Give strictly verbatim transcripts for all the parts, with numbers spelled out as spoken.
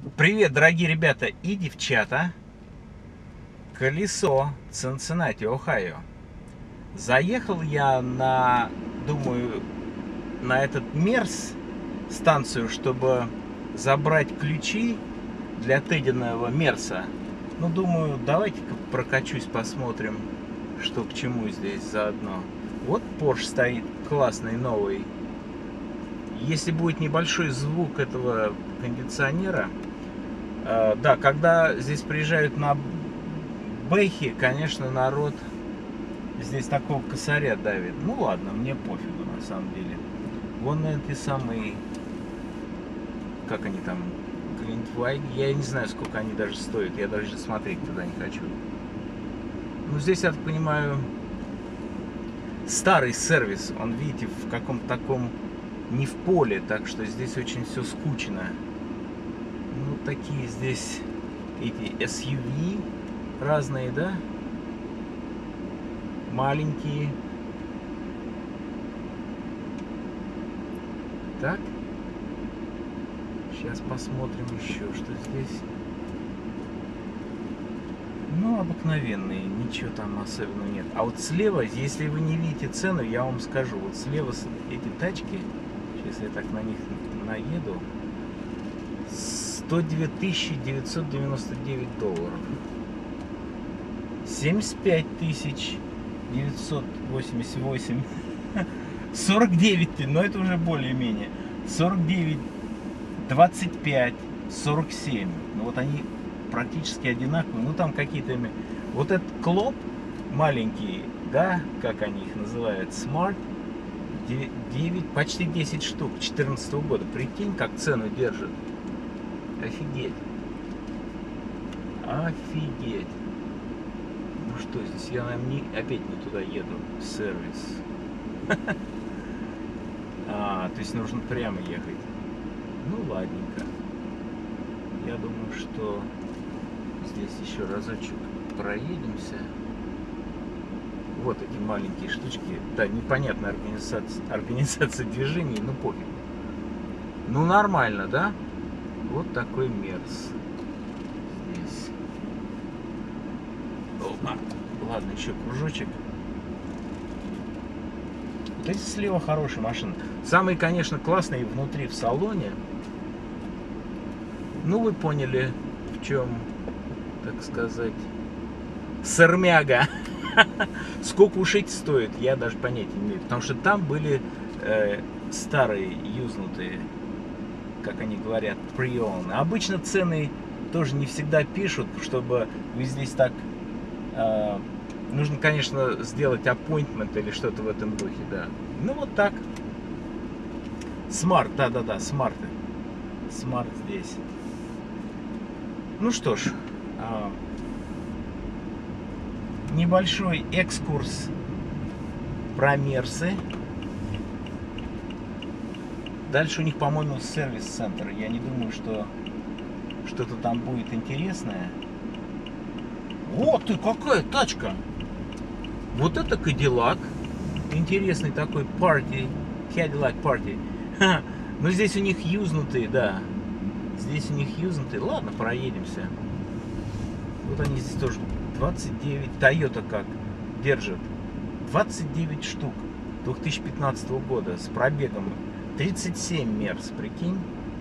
Привет, дорогие ребята и девчата. Колесо, Цинциннати, Ohio. Заехал я на, думаю, на этот Мерс станцию, чтобы забрать ключи для Тединого Мерса. Ну, думаю, давайте-ка прокачусь, посмотрим, что к чему здесь заодно. Вот Porsche стоит, классный, новый. Если будет небольшой звук этого кондиционера, э, да, когда здесь приезжают на Бэхи, конечно, народ здесь такого косаря давит. Ну ладно, мне пофигу на самом деле. Вон эти самые, как они там, Глинтвайг, я не знаю, сколько они даже стоят, я даже смотреть туда не хочу. Ну здесь, я так понимаю, старый сервис, он, видите, в каком-то таком, не в поле, так что здесь очень все скучно. Ну, такие здесь эти эс ю ви разные, да? Маленькие. Так. Сейчас посмотрим еще, что здесь. Ну, обыкновенные, ничего там особенного нет. А вот слева, если вы не видите цену, я вам скажу. Вот слева эти тачки, сейчас я так на них наеду, сто две тысячи девятьсот девяносто девять долларов. семьдесят пять тысяч девятьсот восемьдесят восемь. сорок девять, но это уже более-менее. сорок девять, двадцать пять, сорок семь. Ну вот они практически одинаковые. Ну там какие-то... Вот этот Клоп маленький, да, как они их называют, Smart, девять, почти десять штук, две тысячи четырнадцатого года. Прикинь, как цену держит. Офигеть. Офигеть. Ну что здесь? Я, наверное, не, опять не туда еду. Сервис. А, то есть нужно прямо ехать. Ну, ладненько. Я думаю, что здесь еще разочек проедемся. Вот эти маленькие штучки. Да, непонятная организация, организация движений, ну пофиг. Ну, нормально, да? Вот такой Мерс. Здесь. Опа. Ладно, еще кружочек. Вот эти слева хорошие машины. Самые, конечно, классные внутри в салоне. Ну, вы поняли, в чем, так сказать, сырмяга. Сколько уж эти стоят, я даже понятия не имею. Потому что там были э, старые, юзнутые, как они говорят, pre-owned. Обычно цены тоже не всегда пишут, чтобы вы здесь так... Э, нужно, конечно, сделать appointment или что-то в этом духе, да. Ну, вот так. Smart, да-да-да, Smart. Smart здесь. Ну что ж, э, небольшой экскурс про Мерсы. Дальше у них, по-моему, сервис-центр. Я не думаю, что что-то там будет интересное. О, ты, какая тачка! Вот это Cadillac. Интересный такой парти. Cadillac парти. Но здесь у них юзнутые, да. Здесь у них юзнутые. Ладно, проедемся. Вот они здесь тоже. двадцать девять. Toyota как держит. двадцать девять штук. две тысячи пятнадцатого года. С пробегом тридцать семь Мерс, прикинь.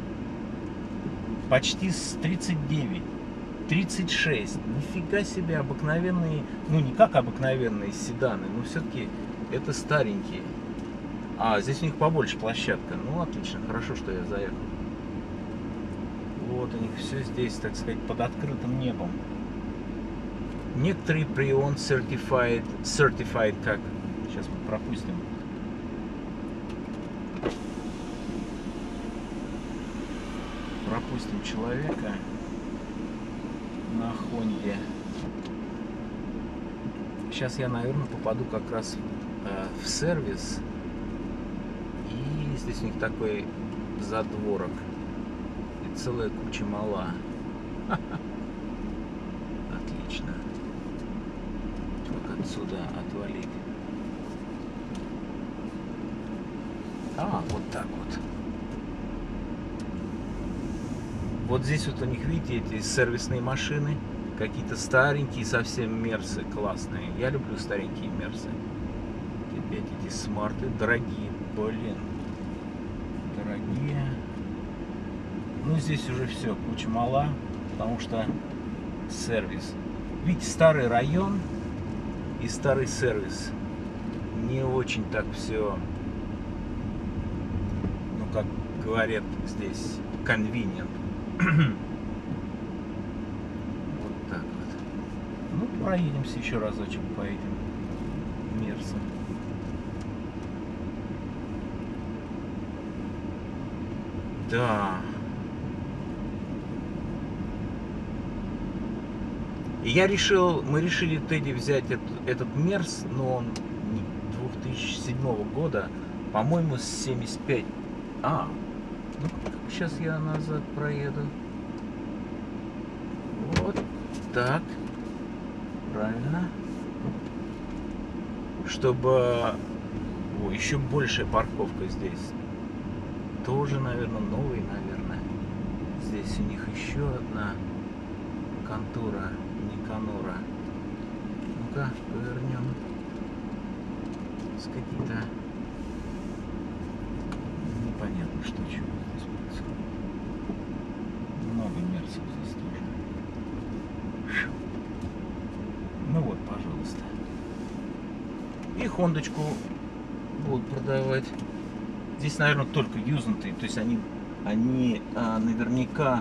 Почти с тридцать девять. тридцать шесть. Нифига себе, обыкновенные. Ну, не как обыкновенные седаны, но все-таки это старенькие. А, здесь у них побольше площадка. Ну, отлично, хорошо, что я заехал. Вот у них все здесь, так сказать, под открытым небом. Некоторые pre-owned certified, certified как? Сейчас мы пропустим. Пропустим человека на Хонде. Сейчас я, наверное, попаду как раз э, в сервис. И здесь у них такой задворок. И целая куча мала. Отлично. Как отсюда отвалить? А, вот так вот. Вот здесь вот у них, видите, эти сервисные машины. Какие-то старенькие совсем мерсы классные. Я люблю старенькие мерсы. Опять эти смарты. Дорогие, блин. Дорогие. Ну, здесь уже все, куча мала. Потому что сервис. Видите, старый район и старый сервис. Не очень так все, ну, как говорят здесь, convenient. Вот так вот. Ну, проедемся еще разочек по этим мерсам. Да. И я решил, мы решили Тедди взять этот, этот мерс, но он две тысячи седьмого года, по-моему, с семьдесят пять. А, ну сейчас я назад проеду. Вот так. Правильно. Чтобы... О, еще большая парковка здесь. Тоже, наверное, новый, наверное. Здесь у них еще одна контора Никанора. Ну-ка, повернем. Какие-то непонятно, что чего здесь происходит. Много мерсов здесь тоже. Ну вот, пожалуйста. И хондочку будут продавать. Здесь, наверное, только юзнутые. То есть они, они а, наверняка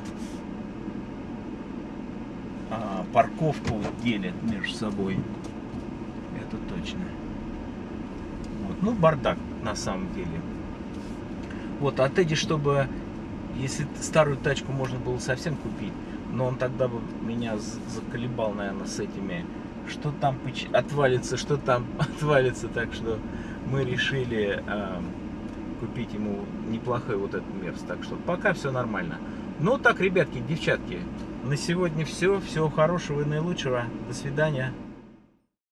а, парковку делят между собой. Это точно. Вот. Ну, бардак на самом деле. Вот, а Тедди, чтобы, если старую тачку можно было совсем купить, но он тогда бы меня заколебал, наверное, с этими, что там отвалится, что там отвалится, так что мы решили э, купить ему неплохой вот этот мерс, так что пока все нормально. Ну так, ребятки, девчатки, на сегодня все, всего хорошего и наилучшего, до свидания.